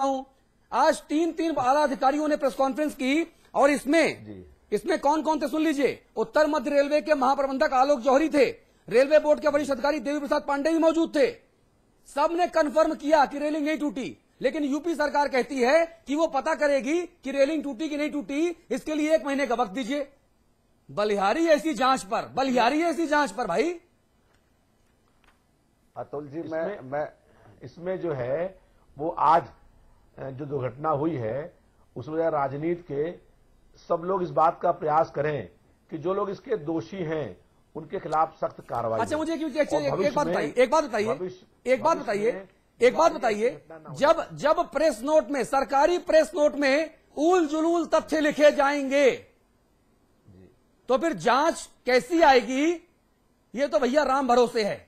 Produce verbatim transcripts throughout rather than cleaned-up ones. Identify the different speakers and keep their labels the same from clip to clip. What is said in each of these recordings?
Speaker 1: हूं, आज तीन तीन आला अधिकारियों ने प्रेस कॉन्फ्रेंस की और इसमें इसमें कौन कौन थे सुन लीजिए। उत्तर मध्य रेलवे के महाप्रबंधक आलोक जौहरी थे, रेलवे बोर्ड के वरिष्ठ अधिकारी देवी प्रसाद पांडे भी मौजूद थे। सबने कंफर्म किया कि रेलिंग नहीं टूटी, लेकिन यूपी सरकार कहती है कि वो पता करेगी कि रेलिंग टूटी कि नहीं टूटी, इसके लिए एक महीने का वक्त दीजिए। बलिहारी ऐसी जांच पर, बलिहारी ऐसी जांच पर भाई।
Speaker 2: अतुल जी, मैं मैं इसमें जो है वो आज जो दुर्घटना हुई है उसमें राजनीति के सब लोग इस बात का प्रयास करें कि जो लोग इसके दोषी हैं उनके खिलाफ सख्त कार्रवाई।
Speaker 1: अच्छा, मुझे एक, एक, एक बात बताइए एक बात बताइए एक बात बताइए एक बात बताइए जब जब प्रेस नोट में, सरकारी प्रेस नोट में उल जुलूल तथ्य लिखे जाएंगे तो फिर जांच कैसी आएगी? ये तो भैया राम भरोसे है।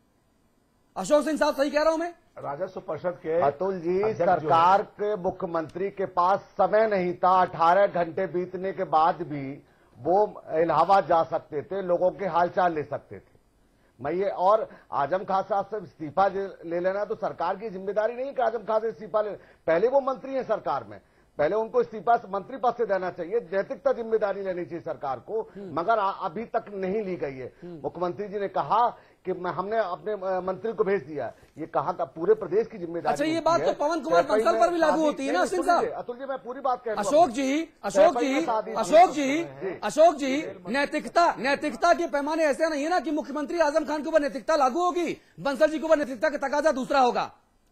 Speaker 1: अशोक सिंह साहब सही कह रहा हूं मैं?
Speaker 2: राजस्व परिषद के
Speaker 3: अतुल जी, सरकार के मुख्यमंत्री के पास समय नहीं था। अठारह घंटे बीतने के बाद भी वो इलाहाबाद जा सकते थे, लोगों के हालचाल ले सकते थे। मैं ये और आजम खान साहब से इस्तीफा ले लेना तो सरकार की जिम्मेदारी नहीं कि आजम खान से इस्तीफा ले, पहले वो मंत्री हैं सरकार में, पहले उनको इस्तीफा मंत्री पद से देना चाहिए। नैतिकता जिम्मेदारी लेनी चाहिए सरकार को, मगर अभी तक नहीं ली गई है। मुख्यमंत्री जी ने कहा कि हमने अपने मंत्री को भेज दिया, ये कहा था पूरे प्रदेश की जिम्मेदारी।
Speaker 1: अच्छा, ये बात तो पवन कुमार बंसल पर भी लागू होती है ना सिंह साहब?
Speaker 3: अतुल जी, मैं पूरी बात कह रहा हूं।
Speaker 1: अशोक जी अशोक जी अशोक जी अशोक जी नैतिकता नैतिकता के पैमाने ऐसे नहीं है ना कि मुख्यमंत्री आजम खान के ऊपर नैतिकता लागू होगी, बंसल जी के ऊपर नैतिकता का तकाजा दूसरा होगा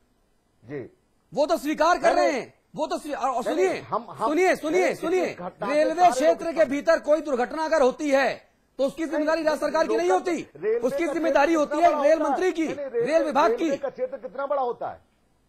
Speaker 1: जी। वो तो स्वीकार कर रहे हैं, वो तो सुनिए सुनिए सुनिए सुनिए रेलवे क्षेत्र के भीतर कोई दुर्घटना अगर होती है तो उसकी जिम्मेदारी राज्य सरकार की नहीं होती, उसकी जिम्मेदारी होती है रेल मंत्री की, रेल विभाग की।
Speaker 3: रेलवे का क्षेत्र कितना बड़ा होता है?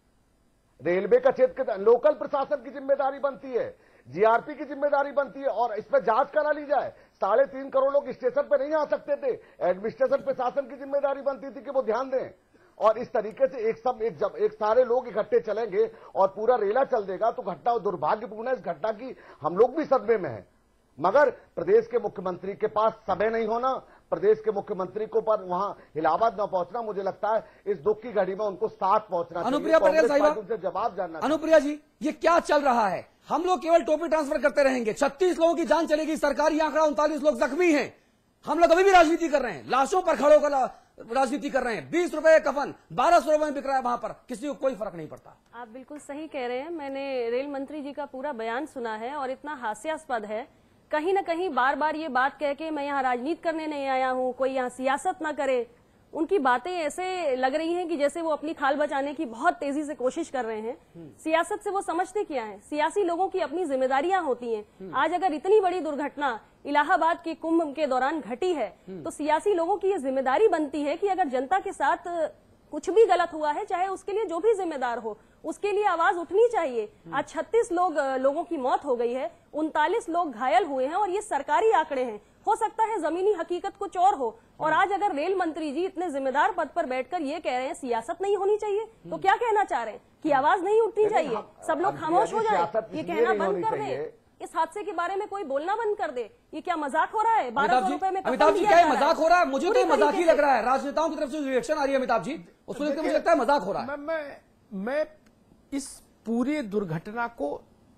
Speaker 3: रेलवे का क्षेत्र लोकल प्रशासन की जिम्मेदारी बनती है, जीआरपी की जिम्मेदारी बनती है और इस पर जांच करा ली जाए। साढ़े तीन करोड़ लोग स्टेशन पे नहीं आ सकते थे, एडमिनिस्ट्रेशन प्रशासन की जिम्मेदारी बनती थी कि वो ध्यान दें। और इस तरीके से एक सब एक जब एक सारे लोग इकट्ठे चलेंगे और पूरा रेला चल देगा तो घटना दुर्भाग्यपूर्ण है। इस घटना की हम लोग भी सदमे में हैं, मगर प्रदेश के मुख्यमंत्री के पास समय नहीं होना, प्रदेश के मुख्यमंत्री को पर वहां इलाहाबाद न पहुंचना, मुझे लगता है इस दुख की घड़ी में उनको साथ पहुंचना चाहिए।
Speaker 1: अनुप्रिया पटेल साहिबा,
Speaker 3: उनसे जवाब जानना।
Speaker 1: अनुप्रिया जी, ये क्या चल रहा है? हम लोग केवल टोपी ट्रांसफर करते रहेंगे, छत्तीस लोगों की जान चलेगी, सरकारी आंकड़ा उनतालीस लोग जख्मी हैं। हम लोग अभी भी राजनीति कर रहे हैं, लाशों पर खड़े होकर राजनीति कर रहे हैं। बीस रुपए कफन बारह सौ रुपए में बिक रहा है, वहां पर किसी को कोई फर्क नहीं पड़ता।
Speaker 4: आप बिल्कुल सही कह रहे हैं। मैंने रेल मंत्री जी का पूरा बयान सुना है और इतना हास्यास्पद है। कहीं ना कहीं बार बार ये बात कह के मैं यहाँ राजनीति करने नहीं आया हूँ, कोई यहाँ सियासत ना करे। उनकी बातें ऐसे लग रही हैं कि जैसे वो अपनी खाल बचाने की बहुत तेजी से कोशिश कर रहे हैं। सियासत से वो समझते क्या है? सियासी लोगों की अपनी जिम्मेदारियां होती हैं। आज अगर इतनी बड़ी दुर्घटना इलाहाबाद के कुंभ के दौरान घटी है तो सियासी लोगों की ये जिम्मेदारी बनती है कि अगर जनता के साथ कुछ भी गलत हुआ है, चाहे उसके लिए जो भी जिम्मेदार हो, उसके लिए आवाज उठनी चाहिए। आज छत्तीस लोग लोगों की मौत हो गई है, उनतालीस लोग घायल हुए हैं और ये सरकारी आंकड़े हैं। हो सकता है जमीनी हकीकत कुछ और हो। और आज अगर रेल मंत्री जी इतने जिम्मेदार पद पर बैठकर ये कह रहे हैं सियासत नहीं होनी चाहिए, तो क्या कहना चाह रहे हैं कि आवाज नहीं उठनी चाहिए, सब लोग खामोश हो जाए? ये कहना बंद कर दे, इस हादसे के बारे में कोई बोलना बंद कर दे। ये क्या मजाक हो रहा है? बारह सौ रुपए में
Speaker 1: अमिताभ जी, क्या मजाक हो रहा है? मुझे तो मजाक ही लग रहा है। राजनेताओं की तरफ से रिएक्शन आ रही है अमिताभ जी, उसको लेकर मुझे लगता है मजाक हो रहा है।
Speaker 5: मैं मैं इस पूरी दुर्घटना को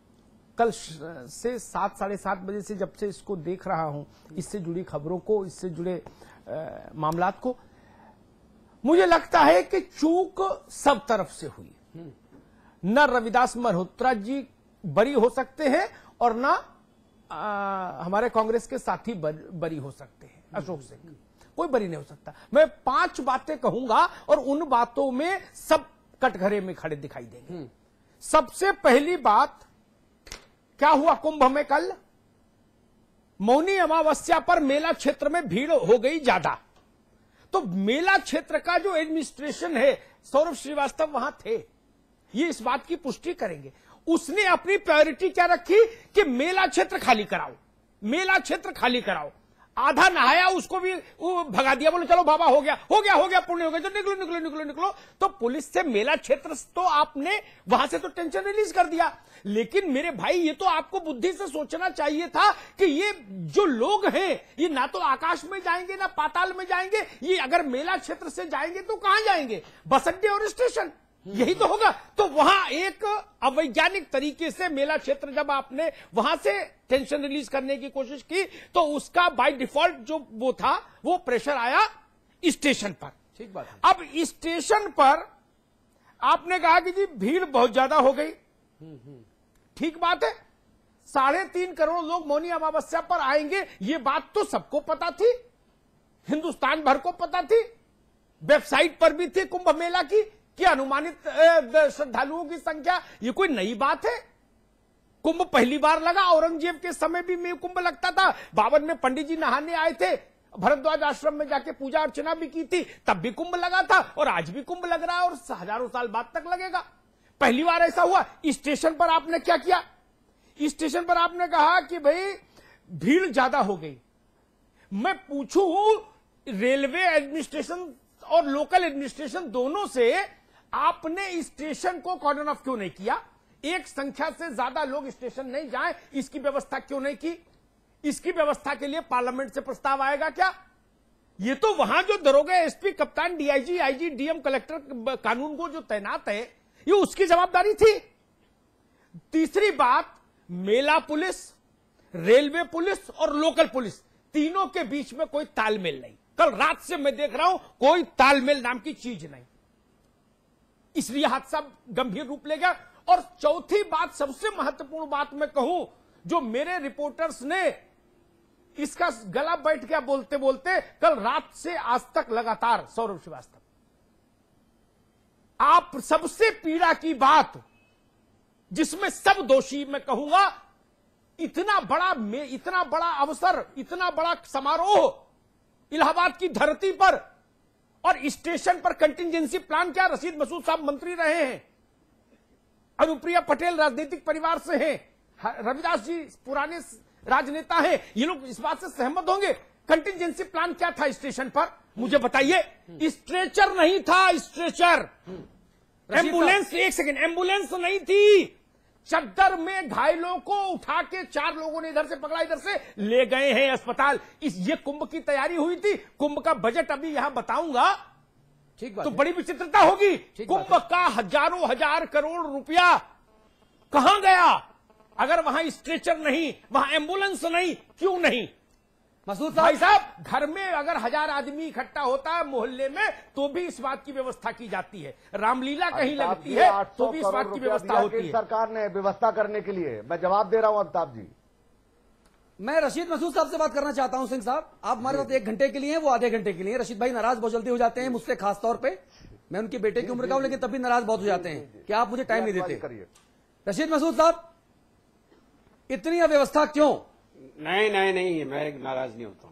Speaker 5: कल से सात साढ़े सात बजे से जब से इसको देख रहा हूं, इससे जुड़ी खबरों को, इससे जुड़े मामलात को, मुझे लगता है कि चूक सब तरफ से हुई। न रविदास मल्होत्रा जी बरी हो सकते हैं और न हमारे कांग्रेस के साथी बरी हो सकते हैं। अशोक सिंह कोई बरी नहीं हो सकता। मैं पांच बातें कहूंगा और उन बातों में सब कटघरे में खड़े दिखाई देंगे। सबसे पहली बात, क्या हुआ कुंभ में कल? मौनी अमावस्या पर मेला क्षेत्र में भीड़ हो गई ज्यादा, तो मेला क्षेत्र का जो एडमिनिस्ट्रेशन है, सौरभ श्रीवास्तव वहां थे, ये इस बात की पुष्टि करेंगे। उसने अपनी प्रायोरिटी क्या रखी कि मेला क्षेत्र खाली कराओ, मेला क्षेत्र खाली कराओ। आधा नहाया उसको भी वो भगा दिया, बोले चलो बाबा हो गया हो गया हो गया पुण्य हो गया, तो निकलो निकलो निकलो निकलो। तो पुलिस से मेला क्षेत्र तो आपने वहां से तो टेंशन रिलीज कर दिया, लेकिन मेरे भाई ये तो आपको बुद्धि से सोचना चाहिए था कि ये जो लोग हैं ये ना तो आकाश में जाएंगे ना पाताल में जाएंगे, ये अगर मेला क्षेत्र से जाएंगे तो कहां जाएंगे? बस अड्डे और स्टेशन। यही तो होगा। तो वहां एक अवैज्ञानिक तरीके से मेला क्षेत्र जब आपने वहां से टेंशन रिलीज करने की कोशिश की तो उसका बाय डिफॉल्ट जो वो था वो प्रेशर आया स्टेशन पर।
Speaker 1: ठीक बात है।
Speaker 5: अब स्टेशन पर आपने कहा कि जी भीड़ बहुत ज्यादा हो गई, ठीक बात है, साढ़े तीन करोड़ लोग मौनी अमावस्या पर आएंगे, ये बात तो सबको पता थी, हिंदुस्तान भर को पता थी, वेबसाइट पर भी थी कुंभ मेला की कि अनुमानित श्रद्धालुओं की संख्या, ये कोई नई बात है। कुंभ पहली बार लगा, औरंगजेब के समय भी में कुंभ लगता था, बावन में पंडित जी नहाने आए थे, भरद्वाज आश्रम में जाके पूजा अर्चना भी की थी, तब भी कुंभ लगा था और आज भी कुंभ लग रहा है और हजारों साल बाद तक लगेगा। पहली बार ऐसा हुआ। स्टेशन पर आपने क्या किया? स्टेशन पर आपने कहा कि भाई भीड़ ज्यादा हो गई। मैं पूछूं रेलवे एडमिनिस्ट्रेशन और लोकल एडमिनिस्ट्रेशन दोनों से, आपने स्टेशन को कॉर्डन ऑफ क्यों नहीं किया? एक संख्या से ज्यादा लोग स्टेशन नहीं जाएं, इसकी व्यवस्था क्यों नहीं की? इसकी व्यवस्था के लिए पार्लियामेंट से प्रस्ताव आएगा क्या? ये तो वहां जो दरोगा, एसपी, कप्तान, डीआईजी, आईजी, डीएम, कलेक्टर, कानून को जो तैनात है, ये उसकी जवाबदारी थी। तीसरी बात, मेला पुलिस, रेलवे पुलिस और लोकल पुलिस, तीनों के बीच में कोई तालमेल नहीं। कल रात से मैं देख रहा हूं कोई तालमेल नाम की चीज नहीं, इसलिए हादसा गंभीर रूप ले गया। और चौथी बात, सबसे महत्वपूर्ण बात मैं कहूं, जो मेरे रिपोर्टर्स ने इसका गला बैठ गया बोलते बोलते कल रात से आज तक लगातार, सौरभ श्रीवास्तव, आप सबसे पीड़ा की बात, जिसमें सब दोषी मैं कहूंगा, इतना बड़ा में इतना बड़ा अवसर, इतना बड़ा समारोह इलाहाबाद की धरती पर, और स्टेशन पर कंटिजेंसी प्लान क्या? रशीद मसूद साहब मंत्री रहे हैं, अनुप्रिया पटेल राजनीतिक परिवार से हैं, रविदास जी पुराने राजनेता हैं, ये लोग इस बात से सहमत होंगे। कंटिजेंसी प्लान क्या था स्टेशन पर? मुझे बताइए। स्ट्रेचर नहीं था, स्ट्रेचर, एम्बुलेंस, एक सेकंड, एम्बुलेंस नहीं थी, चद्दर में घायलों को उठा के चार लोगों ने इधर से पकड़ा, इधर से ले गए हैं अस्पताल। इस ये कुंभ की तैयारी हुई थी। कुंभ का बजट अभी यहां बताऊंगा,
Speaker 1: ठीक बात
Speaker 5: तो
Speaker 1: है।
Speaker 5: बड़ी विचित्रता होगी। कुंभ का हजारों हजार करोड़ रुपया कहां गया? अगर वहां स्ट्रेचर नहीं, वहां एम्बुलेंस नहीं, क्यों नहीं?
Speaker 1: मसूद
Speaker 5: भाई
Speaker 1: साहब,
Speaker 5: साहब, घर में अगर हजार आदमी इकट्ठा होता है मोहल्ले में, तो भी इस बात की व्यवस्था की जाती है। रामलीला कहीं लगती है तो भी इस बात की व्यवस्था होती है।
Speaker 3: सरकार ने व्यवस्था करने के लिए, मैं जवाब दे रहा हूं अमिताभ जी।
Speaker 1: मैं रशीद मसूद साहब से बात करना चाहता हूं। सिंह साहब, आप हमारे साथ एक घंटे के लिए हैं, वो आधे घंटे के लिए। रशीद भाई नाराज बहुत जल्दी हो जाते हैं मुझसे, खास तौर पे मैं उनके बेटे की उम्र का हूं, लेकिन तब भी नाराज बहुत हो जाते हैं कि आप मुझे टाइम नहीं देते। रशीद मसूद साहब, इतनी अव्यवस्था क्यों?
Speaker 6: नहीं नहीं नहीं, मैं नाराज नहीं होता हूं।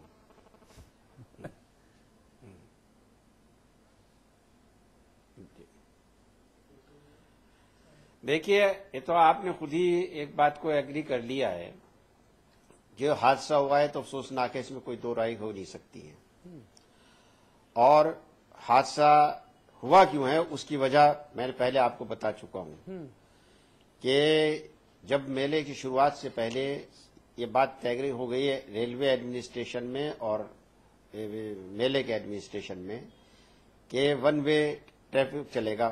Speaker 6: देखिए, ये तो आपने खुद ही एक बात को एग्री कर लिया है, जो हादसा हुआ है तो अफसोसनाक है, इसमें कोई दो राय हो नहीं सकती है। और हादसा हुआ क्यों है उसकी वजह मैंने पहले आपको बता चुका हूं कि जब मेले की शुरुआत से पहले ये बात तय हो गई है रेलवे एडमिनिस्ट्रेशन में और मेले के एडमिनिस्ट्रेशन में कि वन वे ट्रैफिक चलेगा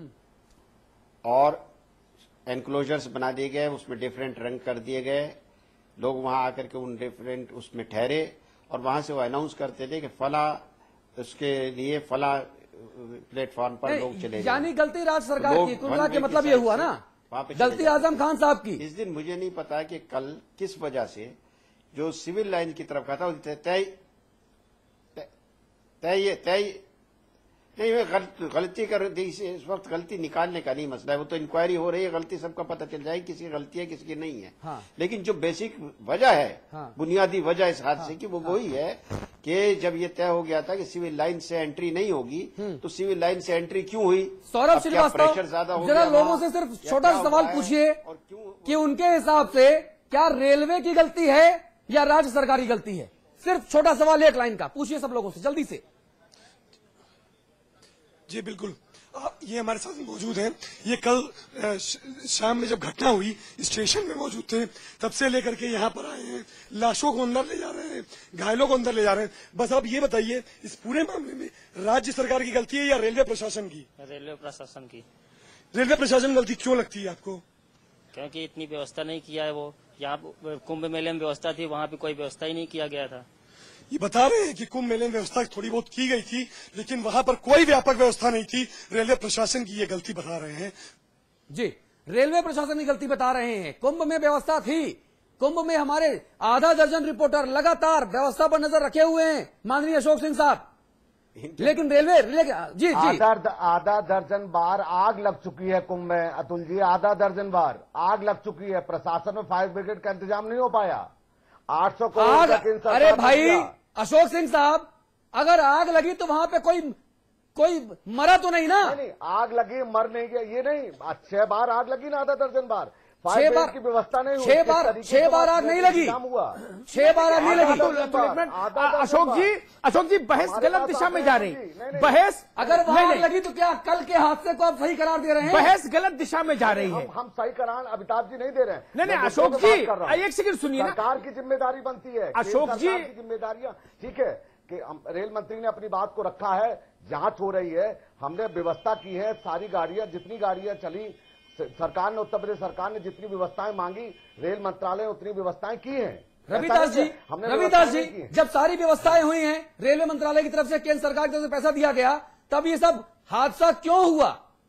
Speaker 6: और एनक्लोजर्स बना दिए गए, उसमें डिफरेंट रंग कर दिए गए, लोग वहां आकर के उन डिफरेंट उसमें ठहरे और वहां से वो अनाउंस करते थे कि फला उसके लिए फला प्लेटफॉर्म पर लोग चले गए।
Speaker 1: यानी गलती राज्य सरकार की, कुल मिला के मतलब ये हुआ ना, गलती आजम खान साहब की।
Speaker 6: इस दिन मुझे नहीं पता कि कल किस वजह से जो सिविल लाइन की तरफ का था तय तय तय नहीं, वे गलती कर दी। इस वक्त गलती निकालने का नहीं मसला है, वो तो इंक्वायरी हो रही है, गलती सबका पता चल जाएगी किसी की गलती है किसी की नहीं है।
Speaker 1: हाँ।
Speaker 6: लेकिन जो बेसिक वजह है,
Speaker 1: हाँ।
Speaker 6: बुनियादी वजह इस हादसे
Speaker 1: हाँ।
Speaker 6: की, वो वही है कि जब ये तय हो गया था कि सिविल लाइन से एंट्री नहीं होगी, तो सिविल लाइन से एंट्री क्यों हुई?
Speaker 1: सौरभ श्रीवास्तव, जरा लोगों से सिर्फ छोटा सा सवाल पूछिए कि उनके हिसाब से क्या रेलवे की गलती है या राज्य सरकार की गलती है? सिर्फ छोटा सवाल, एक लाइन का पूछिए सब लोगों से जल्दी से।
Speaker 7: जी बिल्कुल, आप ये हमारे साथ मौजूद हैं। ये कल शाम में जब घटना हुई स्टेशन में मौजूद थे, तब से लेकर के यहाँ पर आए हैं, लाशों को अंदर ले जा रहे हैं, घायलों को अंदर ले जा रहे हैं। बस आप ये बताइए, इस पूरे मामले में राज्य सरकार की गलती है या रेलवे प्रशासन की?
Speaker 8: रेलवे प्रशासन की।
Speaker 7: रेलवे प्रशासन गलती क्यों लगती है आपको?
Speaker 8: क्योंकि इतनी व्यवस्था नहीं किया है। वो यहाँ कुंभ मेले में व्यवस्था थी, वहाँ पे कोई व्यवस्था ही नहीं किया गया था।
Speaker 7: ये बता रहे हैं कि कुंभ मेले में व्यवस्था थोड़ी बहुत की गई थी, लेकिन वहां पर कोई व्यापक व्यवस्था नहीं थी। रेलवे प्रशासन की ये गलती बता रहे हैं।
Speaker 1: जी, रेलवे प्रशासन की गलती बता रहे हैं। कुंभ में व्यवस्था थी, कुंभ में हमारे आधा दर्जन रिपोर्टर लगातार व्यवस्था पर नजर रखे हुए हैं, माननीय अशोक सिंह साहब। लेकिन रेलवे रेलवे जी जी
Speaker 3: आधा आधा दर्जन बार आग लग चुकी है कुंभ में अतुल जी, आधा दर्जन बार आग लग चुकी है। प्रशासन में फायर ब्रिगेड का इंतजाम नहीं हो पाया। आठ सौ करोड़
Speaker 1: आग,
Speaker 3: का केंद्र सरकार
Speaker 1: अरे
Speaker 3: ने
Speaker 1: भाई
Speaker 3: दिया।
Speaker 1: अशोक सिंह साहब, अगर आग लगी तो वहां पे कोई कोई मरा तो नहीं ना?
Speaker 3: नहीं, नहीं आग लगी मर नहीं गया, ये नहीं। छह बार आग लगी ना, आधा दर्जन बार।
Speaker 1: छह
Speaker 3: फायर
Speaker 1: बार
Speaker 3: ब्रिगेड की व्यवस्था नहीं हुई।
Speaker 1: छह
Speaker 3: किस
Speaker 1: बार
Speaker 3: तरीके
Speaker 1: छह
Speaker 3: से
Speaker 1: बार
Speaker 3: बात
Speaker 1: आग नहीं
Speaker 3: में
Speaker 1: लगी,
Speaker 3: इंतजाम हुआ।
Speaker 1: छह बार आग नहीं लगी।
Speaker 5: अतुल, अतुल, एक मिनट। अशोक जी, अशोक जी बहस
Speaker 3: हमारे
Speaker 5: गलत
Speaker 3: पास
Speaker 5: दिशा में
Speaker 3: आते
Speaker 5: जा
Speaker 3: हैं
Speaker 5: रही
Speaker 3: जी, नहीं,
Speaker 5: है।
Speaker 3: नहीं।
Speaker 5: बहस
Speaker 1: अगर वहां
Speaker 5: नहीं,
Speaker 1: आग
Speaker 5: नहीं,
Speaker 1: लगी तो क्या कल के हादसे को आप सही करार दे रहे हैं?
Speaker 5: बहस गलत दिशा में जा रही है।
Speaker 3: हम हम सही करार अमिताभ जी नहीं दे रहे हैं।
Speaker 5: नहीं, नहीं,
Speaker 3: मैं
Speaker 5: अशोक
Speaker 3: मुद्दे पे
Speaker 5: जी,
Speaker 3: बात कर रहा हूं।
Speaker 5: एक सेकंड सुनिए ना।
Speaker 3: सरकार की जिम्मेदारी बनती है,
Speaker 5: अशोक
Speaker 3: केंद्र
Speaker 5: जी-
Speaker 3: सरकार की जिम्मेदारियां, ठीक है कि हम- रेल मंत्री ने अपनी बात को रखा है, जांच हो रही है, हमने व्यवस्था की है। सारी गाड़ियां, जितनी गाड़ियां चली, सरकार ने, उत्तर प्रदेश सरकार ने जितनी व्यवस्थाएं मांगी, रेल मंत्रालय ने उतनी व्यवस्थाएं की हैं।
Speaker 1: रविदास जी,
Speaker 3: हमने
Speaker 1: रविदास
Speaker 3: व्यवस्थाएं
Speaker 1: जी,
Speaker 3: नहीं की हैं।
Speaker 1: जब सारी व्यवस्थाएं हुई हैं, रेलवे मंत्रालय की तरफ से, केंद्र सरकार की तरफ से पैसा दिया गया, तब ये सब हादसा क्यों हुआ?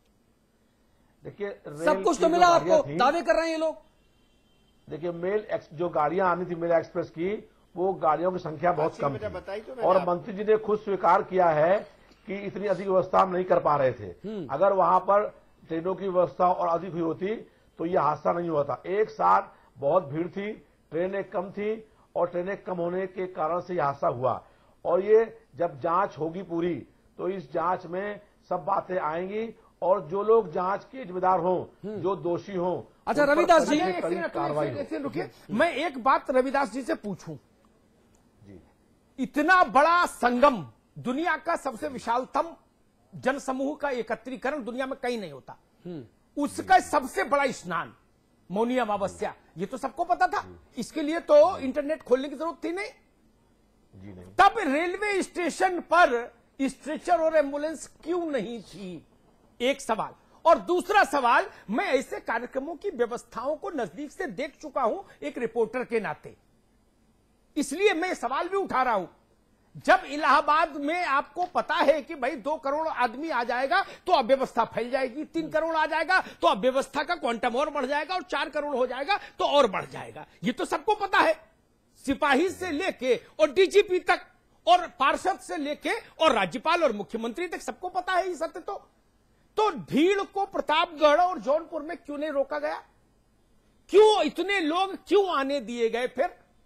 Speaker 2: देखिए, रेल
Speaker 1: सब कुछ
Speaker 2: की
Speaker 1: तो
Speaker 2: जो
Speaker 1: मिला
Speaker 2: गाड़ियां
Speaker 1: आपको,
Speaker 2: थीं,
Speaker 1: दावे कर रहे हैं ये लोग।
Speaker 2: देखिए मेल एक्स- जो गाड़ियां आनी थी मेल एक्सप्रेस की, वो गाड़ियों की संख्या बहुत कम
Speaker 6: मैंने
Speaker 2: थी।
Speaker 6: बताई तो मैंने
Speaker 2: और
Speaker 6: आपको।
Speaker 2: मंत्री जी ने खुद स्वीकार किया है कि इतनी अधिक व्यवस्था हम नहीं कर पा रहे थे। अगर वहां पर ट्रेनों की व्यवस्था और अधिक हुई होती तो ये हादसा नहीं हुआ था। एक साथ बहुत भीड़ थी, ट्रेनें कम थी, और ट्रेनें कम होने के कारण से यह हादसा हुआ। और ये जब जांच होगी पूरी, तो इस जांच में सब बातें आएंगी, और जो लोग जांच के जिम्मेदार हों, जो दोषी हों,
Speaker 1: अच्छा,
Speaker 2: उन पर
Speaker 1: रविदास जी,
Speaker 2: कड़ी से
Speaker 5: एक
Speaker 2: कड़ी
Speaker 5: सेकंड, अतुल,
Speaker 2: कार्रवाई
Speaker 5: एक
Speaker 2: हो।
Speaker 5: सेकंड, एक सेकंड रुकिए। मैं एक बात रविदास जी से पूछूं।
Speaker 2: जी।
Speaker 5: इतना बड़ा संगम, दुनिया का सबसे विशालतम जनसमूह का एकत्रीकरण दुनिया में कहीं नहीं होता, उसका सबसे बड़ा स्नान मौनी अमावस्या, ये तो सबको पता था। इसके लिए तो इंटरनेट खोलने की जरूरत थी नहीं।
Speaker 2: जी नहीं।
Speaker 5: तब रेलवे स्टेशन पर स्ट्रेचर और एम्बुलेंस क्यों नहीं थी? एक सवाल। और दूसरा सवाल, मैं ऐसे कार्यक्रमों की व्यवस्थाओं को नजदीक से देख चुका हूं एक रिपोर्टर के नाते, इसलिए मैं सवाल भी उठा रहा हूं। जब इलाहाबाद में आपको पता है कि भाई दो करोड़ आदमी आ जाएगा तो अव्यवस्था फैल जाएगी, तीन करोड़ आ जाएगा तो अव्यवस्था का क्वांटम और बढ़ जाएगा, और चार करोड़ हो जाएगा तो और बढ़ जाएगा, ये तो सबको पता है। सिपाही से लेके और डीजीपी तक, और पार्षद से लेके और राज्यपाल और मुख्यमंत्री तक सबको पता है ये सत्य। तो तो भीड़ को प्रतापगढ़ और जौनपुर में क्यों नहीं रोका गया? क्यों इतने लोग क्यों आने दिए गए? फिर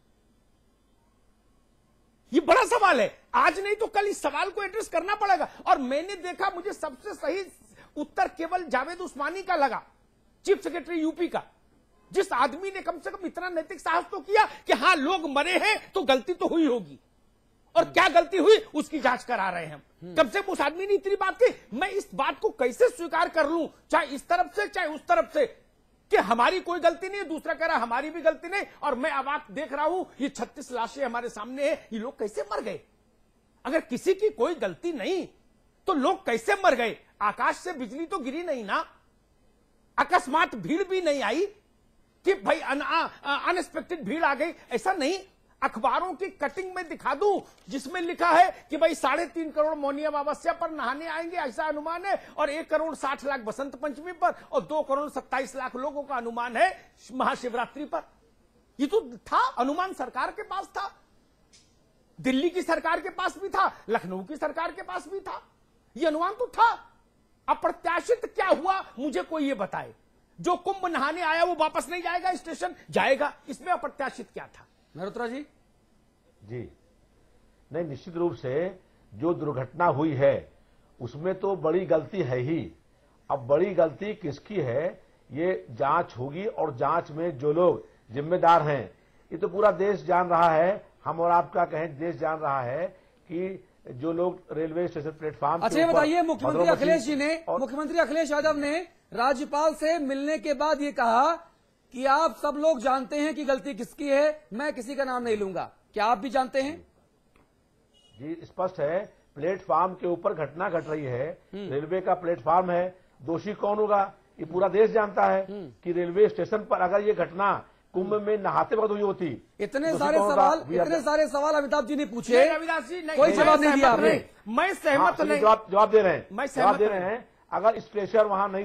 Speaker 5: ये बड़ा सवाल है। आज नहीं तो कल इस सवाल को एड्रेस करना पड़ेगा। और मैंने देखा, मुझे सबसे सही उत्तर केवल जावेद उस्मानी का लगा, चीफ सेक्रेटरी यूपी का, जिस आदमी ने कम से कम इतना नैतिक साहस तो किया कि हां लोग मरे हैं तो गलती तो हुई होगी, और क्या गलती हुई उसकी जांच करा रहे हैं हम। कम से कम उस आदमी ने इतनी बात की। मैं इस बात को कैसे स्वीकार कर लूं, चाहे इस तरफ से चाहे उस तरफ से, कि हमारी कोई गलती नहीं है, दूसरा कह रहा हमारी भी गलती नहीं। और मैं अवाक देख रहा हूं, ये छत्तीस लाशें हमारे सामने है, ये लोग कैसे मर गए? अगर किसी की कोई गलती नहीं तो लोग कैसे मर गए? आकाश से बिजली तो गिरी नहीं ना, अकस्मात भीड़ भी नहीं आई कि भाई अनएक्सपेक्टेड भीड़ आ गई, ऐसा नहीं। अखबारों की कटिंग में दिखा दूं जिसमें लिखा है कि भाई साढ़े तीन करोड़ मौनी अमावस्या पर नहाने आएंगे, ऐसा अनुमान है, और एक करोड़ साठ लाख बसंत पंचमी पर, और दो करोड़ सत्ताईस लाख लोगों का अनुमान है महाशिवरात्रि पर। ये तो था अनुमान, सरकार के पास था, दिल्ली की सरकार के पास भी था, लखनऊ की सरकार के पास भी था, ये अनुमान तो था। अप्रत्याशित क्या हुआ मुझे कोई ये बताए। जो कुंभ नहाने आया वो वापस नहीं जाएगा, स्टेशन जाएगा, इसमें अप्रत्याशित क्या था?
Speaker 1: मल्होत्रा जी
Speaker 2: जी नहीं, निश्चित रूप से जो दुर्घटना हुई है उसमें तो बड़ी गलती है ही। अब बड़ी गलती किसकी है ये जांच होगी, और जांच में जो लोग जिम्मेदार हैं, ये तो पूरा देश जान रहा है, हम और आप क्या कहें, देश जान रहा है कि जो लोग रेलवे स्टेशन प्लेटफॉर्म,
Speaker 1: अच्छा ये बताइए, मुख्यमंत्री अखिलेश जी ने, मुख्यमंत्री अखिलेश यादव ने राज्यपाल से मिलने के बाद ये कहा कि आप सब लोग जानते हैं कि गलती किसकी है, मैं किसी का नाम नहीं लूंगा। क्या आप भी जानते हैं?
Speaker 2: जी स्पष्ट है, प्लेटफॉर्म के ऊपर घटना घट रही है, रेलवे का प्लेटफॉर्म है, दोषी कौन होगा ये पूरा देश जानता है कि रेलवे स्टेशन पर अगर ये घटना कुंभ में नहाते वक्त हुई होती,
Speaker 1: इतने
Speaker 2: तो
Speaker 1: सारे
Speaker 2: कौन
Speaker 1: सवाल
Speaker 2: होता?
Speaker 1: इतने सारे सवाल अमिताभ जी ने पूछे,
Speaker 5: नहीं, रविदास जी, नहीं,
Speaker 1: कोई
Speaker 5: मैं
Speaker 1: जवाब नहीं दिया
Speaker 5: सहमत
Speaker 1: आपने।
Speaker 5: नहीं। मैं
Speaker 2: हाँ,
Speaker 5: सहमत
Speaker 2: सुनिए,
Speaker 5: नहीं।
Speaker 2: जवाब जवाब दे रहे हैं
Speaker 5: मैं
Speaker 2: जवाब
Speaker 5: सहमत
Speaker 2: दे रहे हैं। अगर स्ट्रेचर वहां नहीं